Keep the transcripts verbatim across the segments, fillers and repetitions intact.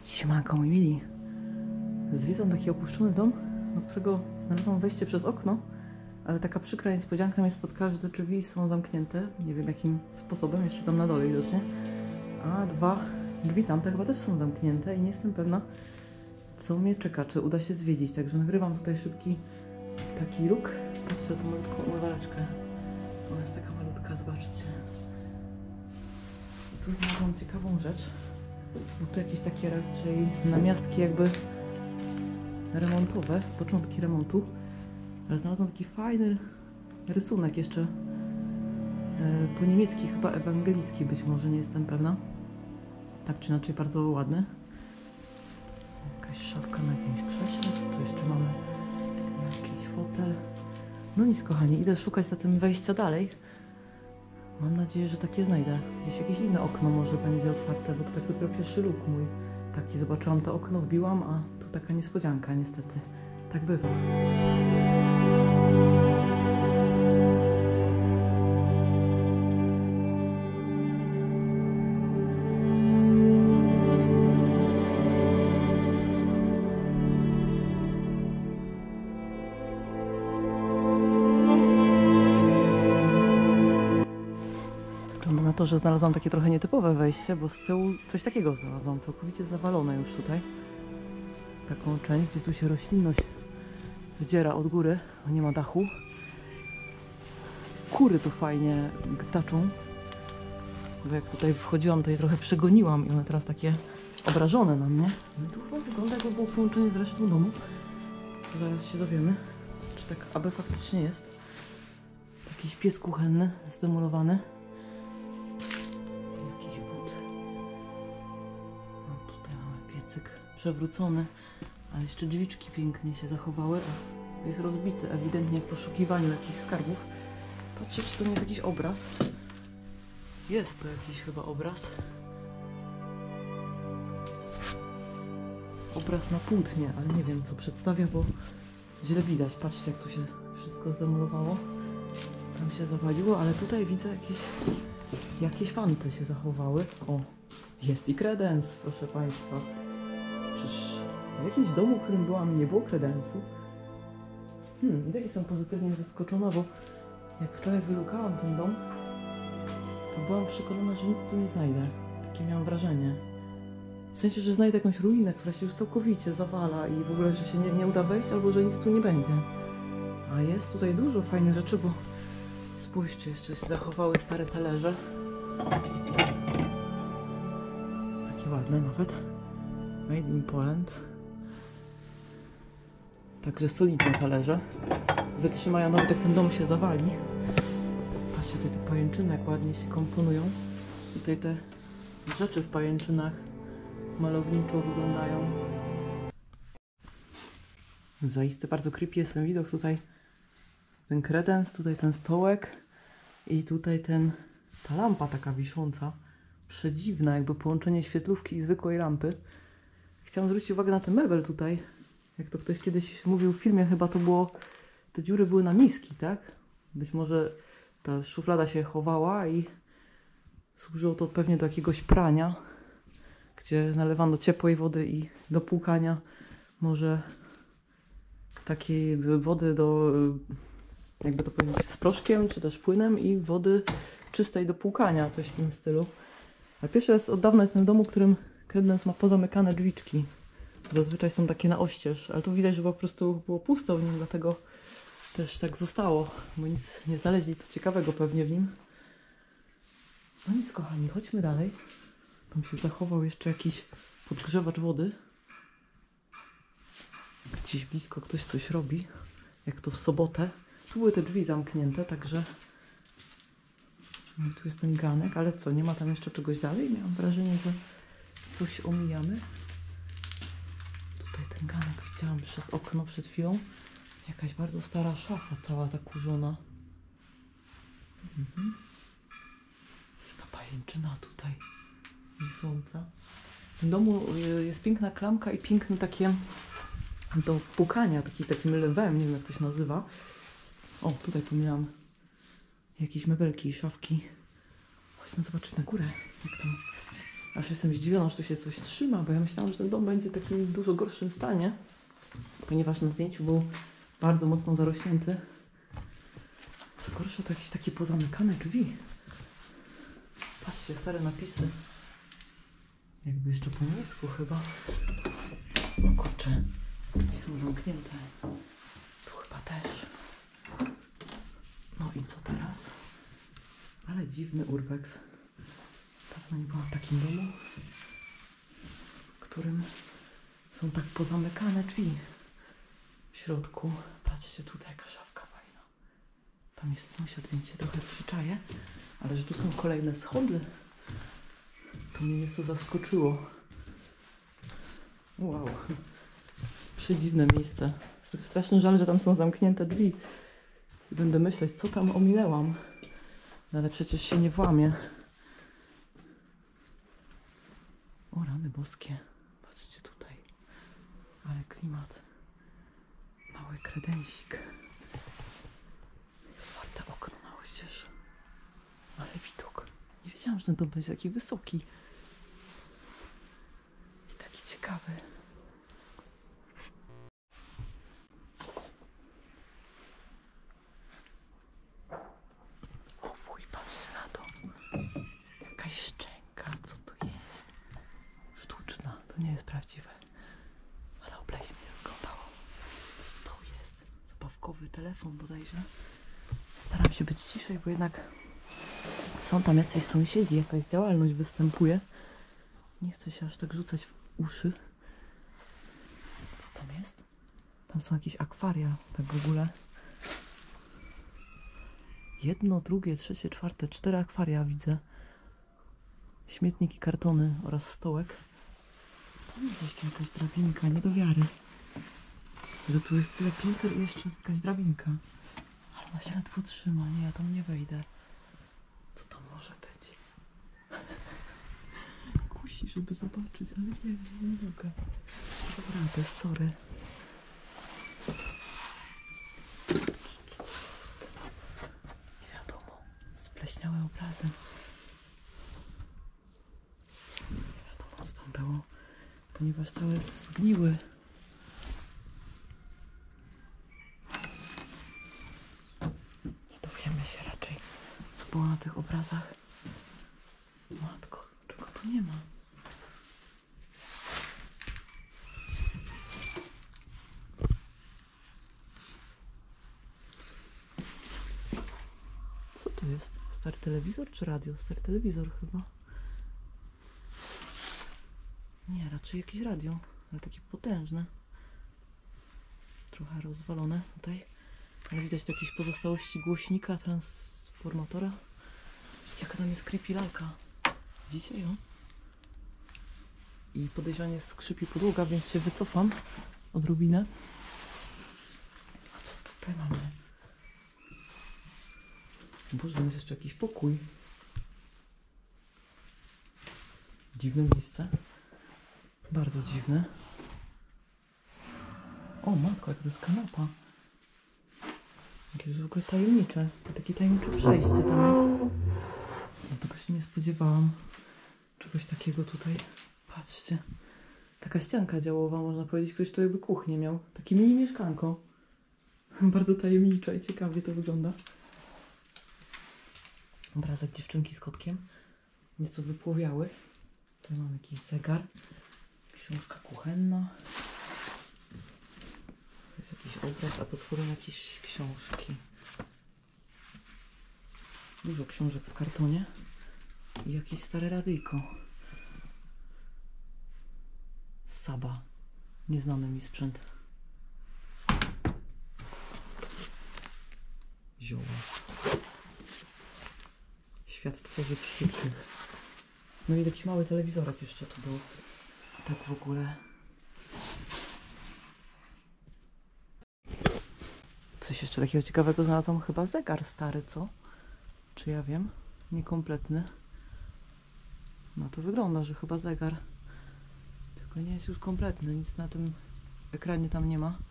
Siemanko, moi mili. Zwiedzam taki opuszczony dom, do którego znalazłam wejście przez okno, ale taka przykra niespodzianka mnie spotkała, że te drzwi są zamknięte. Nie wiem jakim sposobem, jeszcze tam na dole widocznie. A dwa drzwi tamte chyba też są zamknięte i nie jestem pewna, co mnie czeka, czy uda się zwiedzić. Także nagrywam tutaj szybki taki róg. Patrzcie na tą malutką umywaleczkę. Ona jest taka malutka, zobaczcie. I tu znalazłam ciekawą rzecz. Bo tu jakieś takie raczej namiastki jakby remontowe, początki remontu. Ale znalazłam taki fajny rysunek jeszcze e, po niemiecki, chyba ewangelicki być może, nie jestem pewna. Tak czy inaczej bardzo ładny. Jakaś szafka na jakimś krześle, co tu jeszcze mamy? Jakiś fotel. No nic kochani, idę szukać zatem wejścia dalej. Mam nadzieję, że takie znajdę. Gdzieś jakieś inne okno może będzie otwarte, bo to tak dopiero pierwszy luk mój. Taki zobaczyłam to okno, wbiłam, a to taka niespodzianka niestety. Tak bywa. Na to, że znalazłam takie trochę nietypowe wejście, bo z tyłu coś takiego znalazłam, całkowicie zawalone już tutaj. Taką część, gdzie tu się roślinność wydziera od góry, a nie ma dachu. Kury tu fajnie gtaczą. Bo jak tutaj wchodziłam, to je trochę przegoniłam i one teraz takie obrażone na mnie. No tu chyba wygląda, jakby było połączenie z resztą domu. Co zaraz się dowiemy, czy tak aby faktycznie jest. Jakiś piec kuchenny zdemolowany. Przewrócony, ale jeszcze drzwiczki pięknie się zachowały, a jest rozbity ewidentnie w poszukiwaniu jakichś skarbów. Patrzcie, czy to nie jest jakiś obraz. Jest to jakiś chyba obraz. Obraz na płótnie, ale nie wiem co przedstawia, bo źle widać. Patrzcie, jak tu się wszystko zdemolowało. Tam się zawaliło, ale tutaj widzę jakieś, jakieś fanty się zachowały. O, jest i kredens, proszę Państwa. Przecież w jakimś domu, w którym byłam, nie było kredensu. Hmm, i tak jestem pozytywnie zaskoczona, bo jak wczoraj wylukałam ten dom, to byłam przekonana, że nic tu nie znajdę. Takie miałam wrażenie. W sensie, że znajdę jakąś ruinę, która się już całkowicie zawala i w ogóle, że się nie, nie uda wejść, albo że nic tu nie będzie. A jest tutaj dużo fajnych rzeczy, bo spójrzcie, jeszcze się zachowały stare talerze. Takie ładne nawet. Made in Poland. Także solidne talerze. Wytrzymają nawet jak ten dom się zawali. Patrzcie, tutaj te pajęczyny jak ładnie się komponują. Tutaj te rzeczy w pajęczynach malowniczo wyglądają. Zaiste bardzo creepy jest ten widok. Tutaj ten kredens, tutaj ten stołek i tutaj ten, ta lampa taka wisząca. Przedziwna, jakby połączenie świetlówki i zwykłej lampy. Chciałam zwrócić uwagę na ten mebel tutaj. Jak to ktoś kiedyś mówił w filmie, chyba to było, te dziury były na miski, tak? Być może ta szuflada się chowała i służyło to pewnie do jakiegoś prania, gdzie nalewano ciepłej wody i do płukania może takiej wody do, jakby to powiedzieć, z proszkiem, czy też płynem i wody czystej do płukania, coś w tym stylu. A pierwszy raz od dawna jestem w domu, w którym kredens ma pozamykane drzwiczki. Zazwyczaj są takie na oścież, ale tu widać, że po prostu było pusto w nim, dlatego też tak zostało, bo nic nie znaleźli tu ciekawego pewnie w nim. No nic kochani, chodźmy dalej. Tam się zachował jeszcze jakiś podgrzewacz wody. Gdzieś blisko ktoś coś robi, jak to w sobotę. Tu były te drzwi zamknięte, także no i tu jest ten ganek, ale co, nie ma tam jeszcze czegoś dalej? Miałam wrażenie, że coś omijamy. Tutaj ten ganek widziałam przez okno przed chwilą. Jakaś bardzo stara szafa, cała zakurzona. Mhm. Ta pajęczyna tutaj wisząca. W tym domu jest piękna klamka i piękne takie do pukania, taki, takim lewem, nie wiem jak to się nazywa. O, tutaj tu miałam jakieś mebelki i szafki. Chodźmy zobaczyć na górę, jak tam Aż jestem zdziwiona, że tu się coś trzyma, bo ja myślałam, że ten dom będzie w takim dużo gorszym stanie, ponieważ na zdjęciu był bardzo mocno zarośnięty. Co gorsze, to jakieś takie pozamykane drzwi. Patrzcie, stare napisy. Jakby jeszcze po niemiecku chyba. O kurczę, i są zamknięte. Tu chyba też. No i co teraz? Ale dziwny urbex. Dawno nie byłam w takim domu, w którym są tak pozamykane drzwi w środku. Patrzcie, tutaj jaka szafka fajna. Tam jest sąsiad, więc się trochę przyczaję. Ale że tu są kolejne schody, to mnie nieco zaskoczyło. Wow. Przedziwne miejsce. Strasznie żal, że tam są zamknięte drzwi. I będę myśleć, co tam ominęłam. No ale przecież się nie włamie. O rany boskie. Patrzcie tutaj. Ale klimat. Mały kredensik. I otwarte okno na oścież. Ale widok. Nie wiedziałam, że ten dom będzie taki wysoki. I taki ciekawy. O wuj, patrzcie na to. Jakaś szczęka. Co to jest? Sztuczna. To nie jest prawdziwe. Ale obleśnie wyglądało. Co to jest? Zabawkowy telefon bodajże. Staram się być ciszej, bo jednak są tam jacyś sąsiedzi, jakaś działalność występuje. Nie chcę się aż tak rzucać w uszy. Co tam jest? Tam są jakieś akwaria, tak w ogóle. Jedno, drugie, trzecie, czwarte, cztery akwaria widzę. Śmietnik i kartony oraz stołek. Tam jest jeszcze jakaś drabinka, nie do wiary. Że tu jest tyle pięter i jeszcze jakaś drabinka. Ale ona się ledwo trzyma, nie, ja tam nie wejdę. Co to może być? Kusi, żeby zobaczyć, ale nie, nie mogę. Naprawdę, sorry. Nie wiadomo. Spleśniałe obrazy. Nie wiadomo, co tam było, ponieważ całe zgniły. Nie dowiemy się raczej, co było na tych obrazach. Matko, czego tu nie ma? Co to jest? Stary telewizor czy radio? Stary telewizor chyba. Nie, raczej jakieś radio, ale takie potężne. Trochę rozwalone tutaj. Ale widać tu jakieś pozostałości głośnika, transformatora. Jaka tam jest creepy lalka. Widzicie ją? I podejrzanie skrzypi podłoga, więc się wycofam odrobinę. A co tutaj mamy? Boże, tam jest jeszcze jakiś pokój. Dziwne miejsce. Bardzo dziwne. O matko, jaka to jest kanapa. Jakie to jest w ogóle tajemnicze. Takie tajemnicze przejście tam jest. No, tego się nie spodziewałam. Czegoś takiego tutaj. Patrzcie. Taka ścianka działowa, można powiedzieć. Ktoś tu jakby kuchnię miał. Takie mini mieszkanko. Bardzo tajemniczo i ciekawie to wygląda. Obrazek dziewczynki z kotkiem. Nieco wypłowiały. Tutaj mamy jakiś zegar. Książka kuchenna. To jest jakiś obraz, a pod spodem jakieś książki. Dużo książek w kartonie. I jakieś stare radyjko. Saba. Nieznany mi sprzęt. Zioła. Świat tworzyw sztucznych. No i jakiś mały telewizorek jeszcze tu był. Tak w ogóle. Coś jeszcze takiego ciekawego znalazłam. Chyba zegar stary, co? Czy ja wiem? Niekompletny. No to wygląda, że chyba zegar. Tylko nie jest już kompletny. Nic na tym ekranie tam nie ma.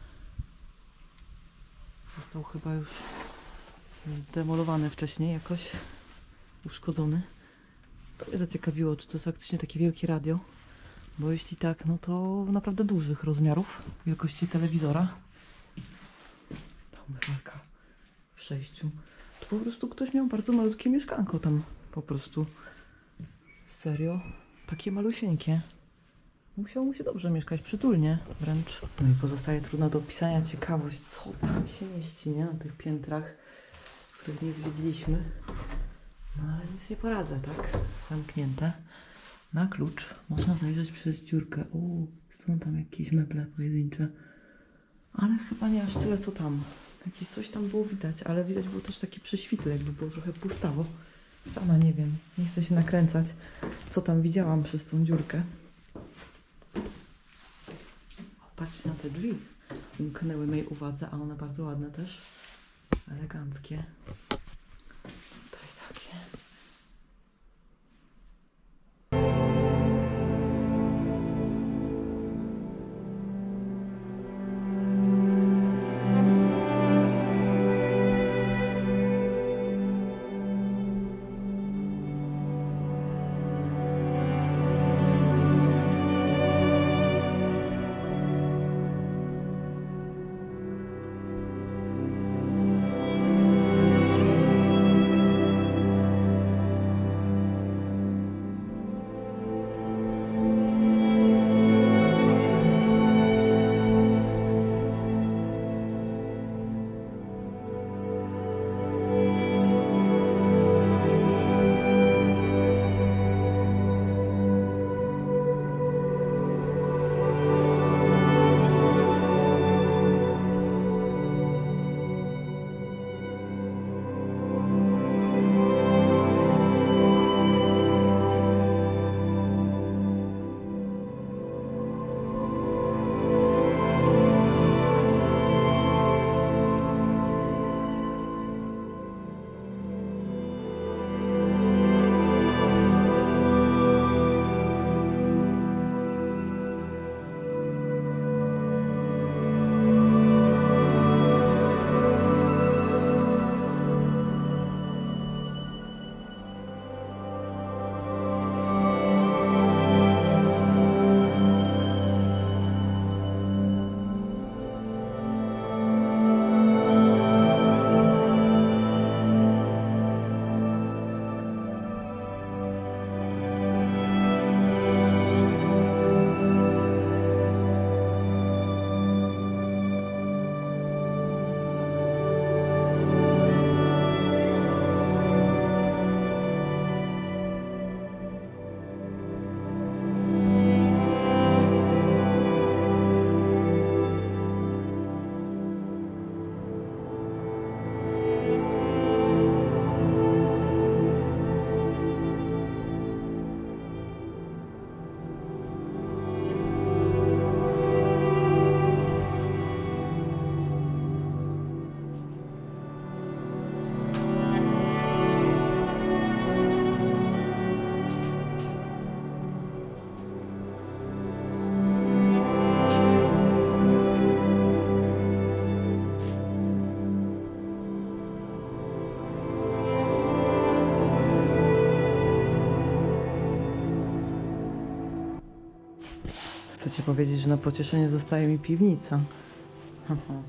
Został chyba już zdemolowany wcześniej jakoś. Uszkodzony. To mnie zaciekawiło, czy to jest faktycznie takie wielkie radio. Bo jeśli tak, no to naprawdę dużych rozmiarów, wielkości telewizora. Ta umywalka w przejściu. To po prostu ktoś miał bardzo malutkie mieszkanko tam. Po prostu. Serio. Takie malusieńkie. Musiało mu się dobrze mieszkać, przytulnie wręcz. No i pozostaje trudno do opisania ciekawość, co tam się mieści, nie? Na tych piętrach, których nie zwiedziliśmy. No ale nic nie poradzę, tak? Zamknięte. Na klucz można zajrzeć przez dziurkę. O, są tam jakieś meble pojedyncze. Ale chyba nie aż tyle, co tam. Jakieś coś tam było widać, ale widać było też takie prześwity, jakby było trochę pustawo. Sama nie wiem, nie chcę się nakręcać, co tam widziałam przez tą dziurkę. O, patrzcie na te drzwi. Umknęły mej uwadze, a one bardzo ładne też. Eleganckie. Tutaj takie. Chcecie powiedzieć, że na pocieszenie zostaje mi piwnica? Aha.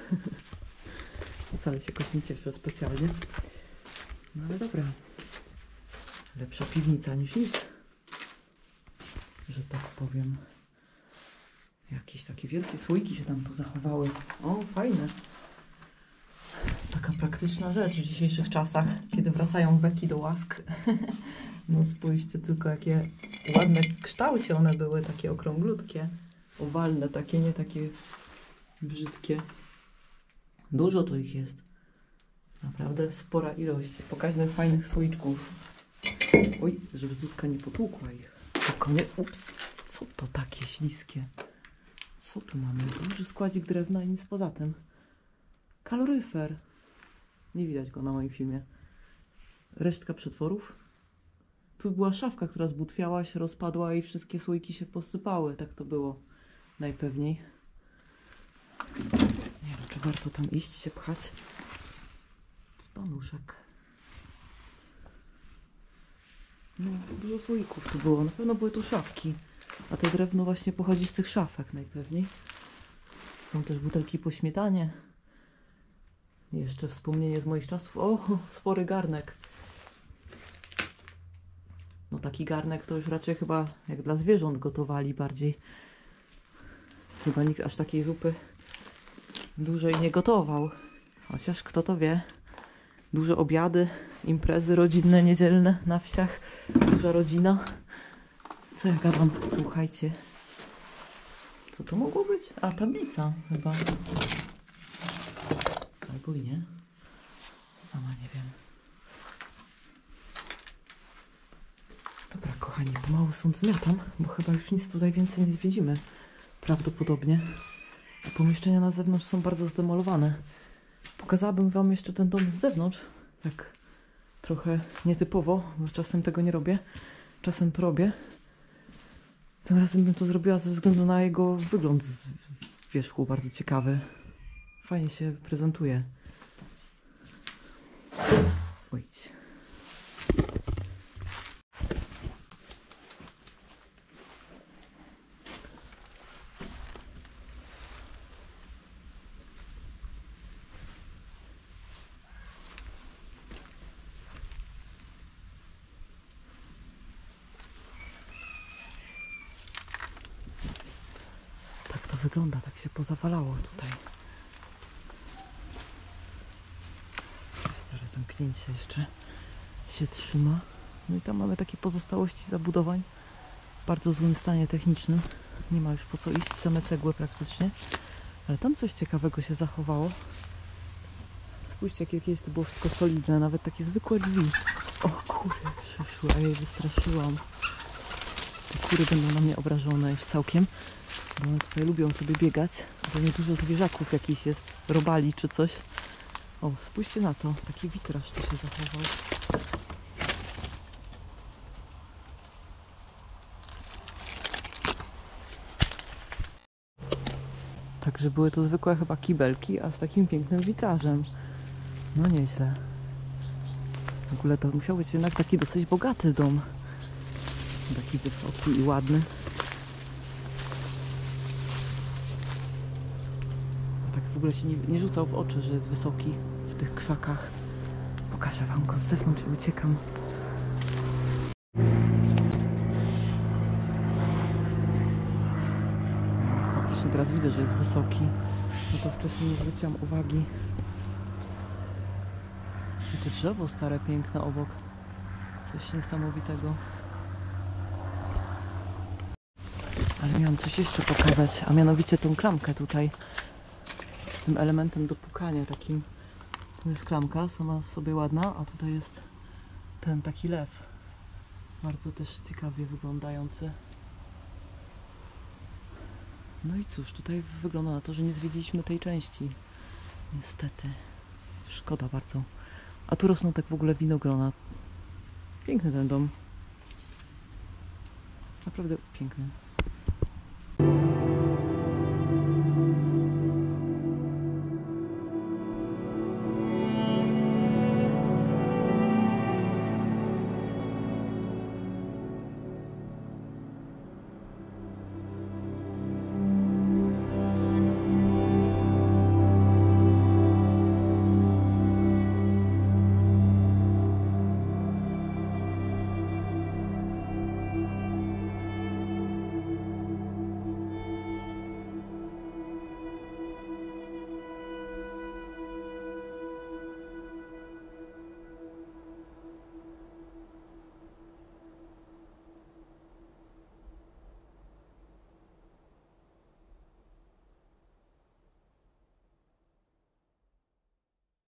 Wcale się jakoś nie cieszę specjalnie. No ale dobra. Lepsza piwnica niż nic. Że tak powiem. Jakieś takie wielkie słoiki się tam tu zachowały. O, fajne. Taka praktyczna rzecz w dzisiejszych czasach, kiedy wracają beki do łask. No spójrzcie tylko, jakie ładne w kształcie one były, takie okrąglutkie, owalne, takie, nie takie brzydkie. Dużo tu ich jest. Naprawdę spora ilość pokaźnych, fajnych słoiczków. Oj, żeby Zuzka nie potłukła ich. Na koniec, ups, co to takie śliskie? Co tu mamy? Duży składzik drewna i nic poza tym. Kaloryfer. Nie widać go na moim filmie. Resztka przetworów. Tu była szafka, która zbutwiała się, rozpadła i wszystkie słoiki się posypały. Tak to było najpewniej. Nie wiem, czy warto tam iść, się pchać. Dzbanuszek. No, dużo słoików tu było. Na pewno były tu szafki. A to drewno właśnie pochodzi z tych szafek najpewniej. Są też butelki po śmietanie. Jeszcze wspomnienie z moich czasów. O, spory garnek. No taki garnek to już raczej chyba jak dla zwierząt gotowali bardziej. Chyba nikt aż takiej zupy dużej nie gotował. Chociaż kto to wie. Duże obiady, imprezy rodzinne, niedzielne na wsiach. Duża rodzina. Co ja gadam? Słuchajcie. Co to mogło być? A, tablica chyba. Albo i nie. Sama nie wiem. Dobra, kochani, pomału stąd zmiatam, bo chyba już nic tutaj więcej nie zwiedzimy. Prawdopodobnie. A pomieszczenia na zewnątrz są bardzo zdemolowane. Pokazałabym wam jeszcze ten dom z zewnątrz. Tak trochę nietypowo, bo czasem tego nie robię. Czasem to robię. Tym razem bym to zrobiła ze względu na jego wygląd z wierzchu, bardzo ciekawy. Fajnie się prezentuje. Wait. Tak to wygląda, tak się pozawalało tutaj. Stare zamknięcie jeszcze się trzyma. No i tam mamy takie pozostałości zabudowań w bardzo złym stanie technicznym. Nie ma już po co iść, same cegły praktycznie. Ale tam coś ciekawego się zachowało. Spójrzcie, jak jakieś to było wszystko solidne, nawet takie zwykłe drzwi. O kurde, przyszły, a jej wystraszyłam. Te kury będą na mnie obrażone już całkiem, bo one tutaj lubią sobie biegać. Pewnie dużo zwierzaków jakiś jest, robali czy coś. O, spójrzcie na to, taki witraż tu się zachował. Także były to zwykłe chyba kibelki, a z takim pięknym witrażem. No nieźle. W ogóle to musiał być jednak taki dosyć bogaty dom. Taki wysoki i ładny. A tak w ogóle się nie, nie rzucał w oczy, że jest wysoki w tych krzakach. Pokażę wam go z zewnątrz i uciekam. Faktycznie teraz widzę, że jest wysoki. No to wcześniej nie zwróciłam uwagi. I to drzewo stare, piękne obok. Coś niesamowitego. Ale miałam coś jeszcze pokazać, a mianowicie tą klamkę tutaj. Z tym elementem do pukania takim. Tu jest klamka, sama w sobie ładna, a tutaj jest ten taki lew. Bardzo też ciekawie wyglądający. No i cóż, tutaj wygląda na to, że nie zwiedziliśmy tej części. Niestety. Szkoda bardzo. A tu rosną tak w ogóle winogrona. Piękny ten dom. Naprawdę piękny.